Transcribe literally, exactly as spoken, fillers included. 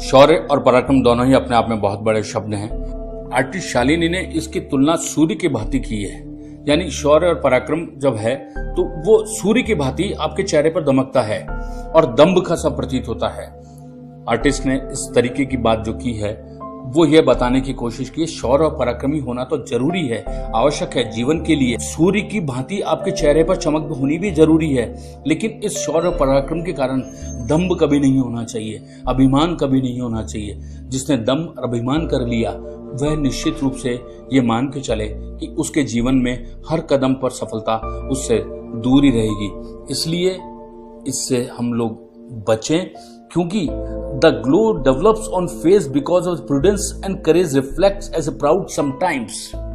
शौर्य और पराक्रम दोनों ही अपने आप में बहुत बड़े शब्द हैं। आर्टिस्ट शालिनी ने इसकी तुलना सूर्य की भांति की है, यानी शौर्य और पराक्रम जब है तो वो सूर्य की भांति आपके चेहरे पर दमकता है और दंभ का सा प्रतीत होता है। आर्टिस्ट ने इस तरीके की बात जो की है वो ये बताने की कोशिश की, शौर्य और पराक्रमी होना तो जरूरी है, आवश्यक है जीवन के लिए। सूर्य की भांति आपके चेहरे पर चमक होनी भी जरूरी है, लेकिन इस शौर्य और पराक्रम के कारण दंभ कभी नहीं होना चाहिए, अभिमान कभी नहीं होना चाहिए। जिसने दम और अभिमान कर लिया वह निश्चित रूप से ये मान के चले कि उसके जीवन में हर कदम पर सफलता उससे दूर ही रहेगी। इसलिए इससे हम लोग बचें, क्योंकि the glow develops on face because of prudence and courage reflects as a proud sometimes.